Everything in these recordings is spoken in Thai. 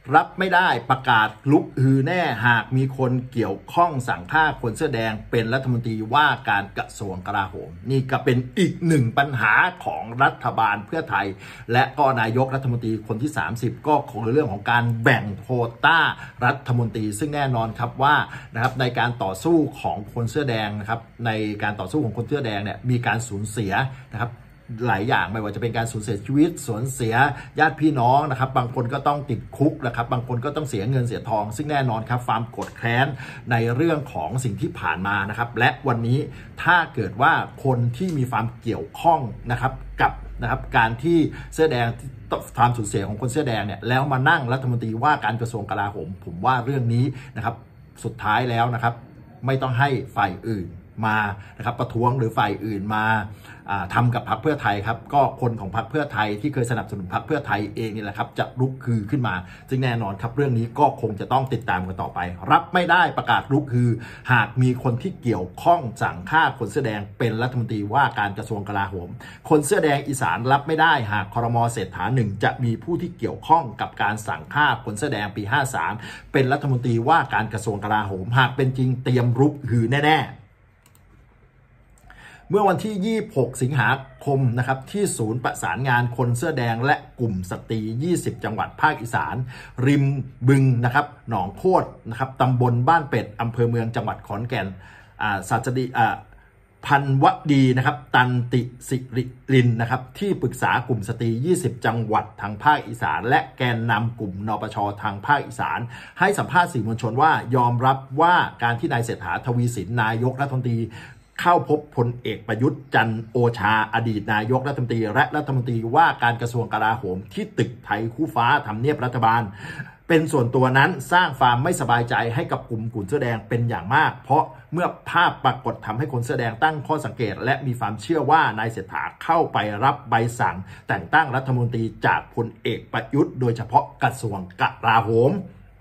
รับไม่ได้ประกาศลุกฮือแน่หากมีคนเกี่ยวข้องสั่งฆ่าคนเสื้อแดงเป็นรัฐมนตรีว่าการกระทรวงกลาโหมนี่ก็เป็นอีกหนึ่งปัญหาของรัฐบาลเพื่อไทยและก็นายกรัฐมนตรีคนที่30ก็คือเรื่องของการแบ่งโควต้ารัฐมนตรีซึ่งแน่นอนครับว่านะครับในการต่อสู้ของคนเสื้อแดงนะครับในการต่อสู้ของคนเสื้อแดงเนี่ยมีการสูญเสียนะครับหลายอย่างไม่ว่าจะเป็นการสูญเสียชีวิตสูญเสียญาติพี่น้องนะครับบางคนก็ต้องติดคุกนะครับบางคนก็ต้องเสียเงินเสียทองซึ่งแน่นอนครับความโกรธแค้นในเรื่องของสิ่งที่ผ่านมานะครับและวันนี้ถ้าเกิดว่าคนที่มีความเกี่ยวข้องนะครับกับนะครับการที่เสื้อแดงความสูญเสียของคนเสื้อแดงเนี่ยแล้วมานั่งรัฐมนตรีว่าการกระทรวงกลาโหมผมว่าเรื่องนี้นะครับสุดท้ายแล้วนะครับไม่ต้องให้ฝ่ายอื่นมานะครับประท้วงหรือฝ่ายอื่นมาทำกับพรรคเพื่อไทยครับก็คนของพรรคเพื่อไทยที่เคยสนับสนุนพรรคเพื่อไทยเองนี่แหละครับจะลุกฮือขึ้นมาซึ่งแน่นอนครับเรื่องนี้ก็คงจะต้องติดตามกันต่อไปรับไม่ได้ประกาศลุกฮือหากมีคนที่เกี่ยวข้องสั่งฆ่าคนเสื้อแดงเป็นรัฐมนตรีว่าการกระทรวงกลาโหมคนเสื้อแดงอีสานรับไม่ได้หากครม.เศรษฐา1จะมีผู้ที่เกี่ยวข้องกับการสั่งฆ่าคนเสื้อแดงปี53เป็นรัฐมนตรีว่าการกระทรวงกลาโหมหากเป็นจริงเตรียมลุกฮือแน่ๆเมื่อวันที่26สิงหาคมนะครับที่ศูนย์ประสานงานคนเสื้อแดงและกลุ่มสตรี20จังหวัดภาคอีสานริมบึงนะครับหนองโคตรนะครับตำบลบ้านเป็ดอำเภอเมืองจังหวัดขอนแก่นศาสตรีพันวดีนะครับตันติสิริลินนะครับที่ปรึกษากลุ่มสตรี20จังหวัดทางภาคอีสานและแกนนำกลุ่มนปชทางภาคอีสานให้สัมภาษณ์สื่อมวลชนว่ายอมรับว่าการที่นายเศรษฐาทวีสินนายกรัฐมนตรีเข้าพบพลเอกประยุทธ์จันทร์โอชาอดีตนายกรัฐมนตรีและรัฐมนตรีว่าการกระทรวงกลาโหมที่ตึกไทยคู่ฟ้าทำเนียบรัฐบาลเป็นส่วนตัวนั้นสร้างความไม่สบายใจให้กับกลุ่มเสื้อแดงเป็นอย่างมากเพราะเมื่อภาพปรากฏทำให้คนเสื้อแดงตั้งข้อสังเกตและมีความเชื่อว่านายเศรษฐาเข้าไปรับใบสั่งแต่งตั้งรัฐมนตรีจากพลเอกประยุทธ์โดยเฉพาะกระทรวงกลาโหม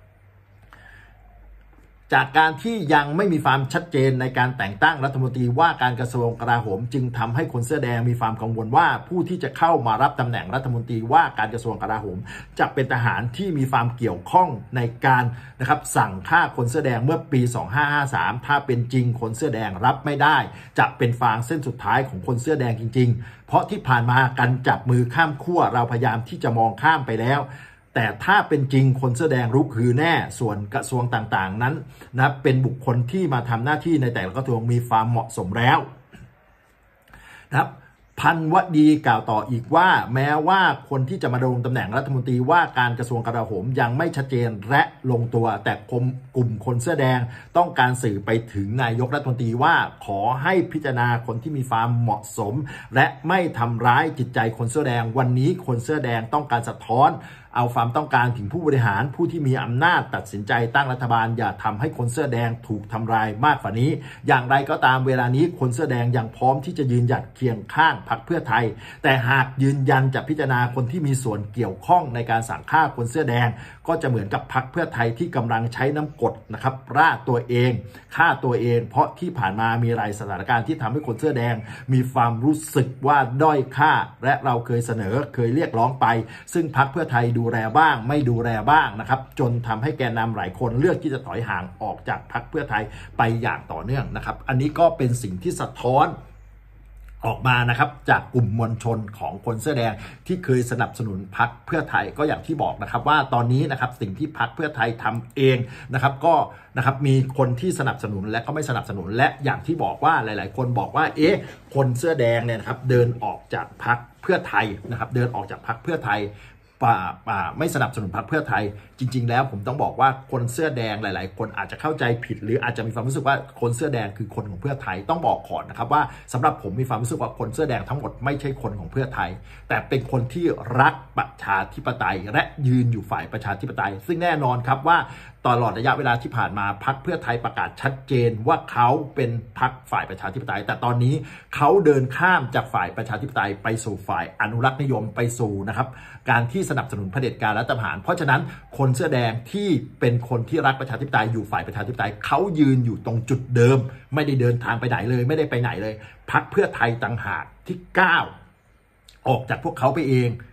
จากการที่ยังไม่มีความชัดเจนในการแต่งตั้งรัฐมนตรีว่าการกระทรวงกลาโหมจึงทำให้คนเสื้อแดงมีความกังวลว่าผู้ที่จะเข้ามารับตำแหน่งรัฐมนตรีว่าการกระทรวงกลาโหมจะเป็นทหารที่มีความเกี่ยวข้องในการนะครับสั่งฆ่าคนเสื้อแดงเมื่อปี2553ถ้าเป็นจริงคนเสื้อแดงรับไม่ได้จะเป็นฟางเส้นสุดท้ายของคนเสื้อแดงจริงๆเพราะที่ผ่านมาการจับมือข้ามขั้วเราพยายามที่จะมองข้ามไปแล้วแต่ถ้าเป็นจริงคนเสื้อแดงลุกฮือแน่ส่วนกระทรวงต่างๆนั้นนะเป็นบุคคลที่มาทำหน้าที่ในแต่ละกระทรวงมีความเหมาะสมแล้วนะครับพันวดีกล่าวต่ออีกว่าแม้ว่าคนที่จะมาดำรงตำแหน่งรัฐมนตรีว่าการกระทรวงกลาโหมยังไม่ชัดเจนและลงตัวแต่กลุ่มคนเสื้อแดงต้องการสื่อไปถึงนายกรัฐมนตรีว่าขอให้พิจารณาคนที่มีความเหมาะสมและไม่ทำร้ายจิตใจคนเสื้อแดงวันนี้คนเสื้อแดงต้องการสะท้อนเอาความต้องการถึงผู้บริหารผู้ที่มีอำนาจตัดสินใจตั้งรัฐบาลอย่าทำให้คนเสื้อแดงถูกทำลายมากกว่านี้อย่างไรก็ตามเวลานี้คนเสื้อแดงยังพร้อมที่จะยืนหยัดเคียงข้างพรรคเพื่อไทยแต่หากยืนยันจะพิจารณาคนที่มีส่วนเกี่ยวข้องในการสั่งฆ่าคนเสื้อแดงก็จะเหมือนกับพรรคเพื่อไทยที่กำลังใช้น้ำกรดนะครับราดตัวเองฆ่าตัวเองเพราะที่ผ่านมามีหลายสถานการณ์ที่ทำให้คนเสื้อแดงมีความรู้สึกว่าด้อยค่าและเราเคยเสนอเคยเรียกร้องไปซึ่งพรรคเพื่อไทยดูแลบ้างไม่ดูแลบ้างนะครับจนทำให้แกนนำหลายคนเลือกที่จะถอยห่างออกจากพรรคเพื่อไทยไปอย่างต่อเนื่องนะครับอันนี้ก็เป็นสิ่งที่สะท้อนออกมานะครับจากกลุ่มมวลชนของคนเสื้อแดงที่เคยสนับสนุนพรรคเพื่อไทยก็อย่างที่บอกนะครับว่าตอนนี้นะครับสิ่งที่พรรคเพื่อไทยทำเองนะครับก็นะครับมีคนที่สนับสนุนและก็ไม่สนับสนุนและอย่างที่บอกว่าหลายๆคนบอกว่าคนเสื้อแดงเนี่ยนะครับเดินออกจากพรรคเพื่อไทยนะครับเดินออกจากพรรคเพื่อไทยไม่สนับสนุนพรรคเพื่อไทยจริงๆแล้วผมต้องบอกว่าคนเสื้อแดงหลายๆคนอาจจะเข้าใจผิดหรืออาจจะมีความรู้สึกว่าคนเสื้อแดงคือคนของเพื่อไทยต้องบอกก่อนนะครับว่าสำหรับผมมีความรู้สึกว่าคนเสื้อแดงทั้งหมดไม่ใช่คนของเพื่อไทยแต่เป็นคนที่รักประชาธิปไตยและยืนอยู่ฝ่ายประชาธิปไตยซึ่งแน่นอนครับว่าตลอดระยะเวลาที่ผ่านมาพรรคเพื่อไทยประกาศชัดเจนว่าเขาเป็นพรรคฝ่ายประชาธิปไตยแต่ตอนนี้เขาเดินข้ามจากฝ่ายประชาธิปไตยไปสู่ฝ่ายอนุรักษ์นิยมไปสู่นะครับการที่สนับสนุนเผด็จการรัฐประหารเพราะฉะนั้นคนเสื้อแดงที่เป็นคนที่รักประชาธิปไตยอยู่ฝ่ายประชาธิปไตยเขายืนอยู่ตรงจุดเดิมไม่ได้เดินทางไปไหนเลยไม่ได้ไปไหนเลยพรรคเพื่อไทยต่างหากที่ก้าวออกจากพวกเขาไปเอง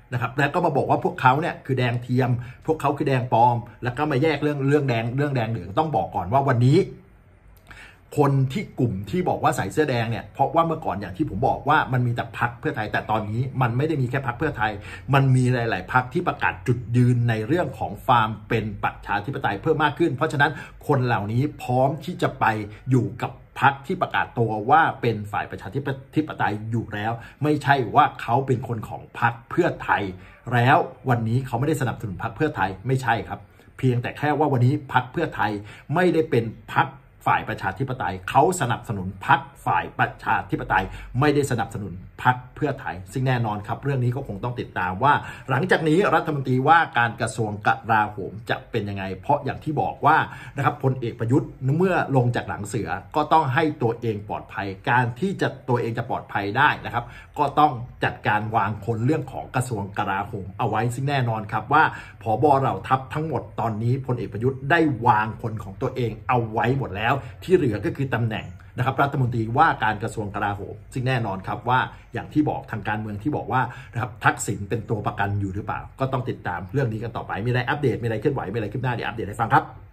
นะครับแล้วก็มาบอกว่าพวกเขาเนี่ยคือแดงเทียมพวกเขาคือแดงปลอมแล้วก็มาแยกเรื่องแดงเหลืองต้องบอกก่อนว่าวันนี้คนที่กลุ่มที่บอกว่าใส่เสื้อแดงเนี่ยเพราะว่าเมื่อก่อนอย่างที่ผมบอกว่ามันมีแต่พรรคเพื่อไทยแต่ตอนนี้มันไม่ได้มีแค่พรรคเพื่อไทยมันมีหลายๆพรรคที่ประกาศจุดยืนในเรื่องของความเป็นประชาธิปไตยเพิ่มมากขึ้นเพราะฉะนั้นคนเหล่านี้พร้อมที่จะไปอยู่กับพรรคที่ประกาศตัวว่าเป็นฝ่ายประชาธิปไตยอยู่แล้วไม่ใช่ว่าเขาเป็นคนของพรรคเพื่อไทยแล้ววันนี้เขาไม่ได้สนับสนุนพรรคเพื่อไทยไม่ใช่ครับเพียงแต่แค่ว่าวันนี้พรรคเพื่อไทยไม่ได้เป็นพรรคฝ่ายประชาธิปไตยเขาสนับสนุนพรรคฝ่ายประชาธิปไตยไม่ได้สนับสนุนพรรคเพื่อไทยซึ่งแน่นอนครับเรื่องนี้ก็คงต้องติดตามว่าหลังจากนี้รัฐมนตรีว่าการกระทรวงกลาโหมจะเป็นยังไงเพราะอย่างที่บอกว่านะครับพลเอกประยุทธ์เมื่อลงจากหลังเสือก็ต้องให้ตัวเองปลอดภัยการที่จะตัวเองจะปลอดภัยได้นะครับก็ต้องจัดการวางคนเรื่องของกระทรวงกลาโหมเอาไว้ซึ่งแน่นอนครับว่าผบ.เหล่าทัพทั้งหมดตอนนี้พลเอกประยุทธ์ได้วางคนของตัวเองเอาไว้หมดแล้วที่เหลือก็คือตำแหน่งนะครับรัฐมนตรีว่าการกระทรวงกลาโหมซึ่งแน่นอนครับว่าอย่างที่บอกทางการเมืองที่บอกว่านะครับทักษิณเป็นตัวประกันอยู่หรือเปล่าก็ต้องติดตามเรื่องนี้กันต่อไปมีอะไรอัปเดตมีอะไรเคลื่อนไหวมีอะไรขึ้นหน้าเดี๋ยวอัปเดตให้ฟังครับ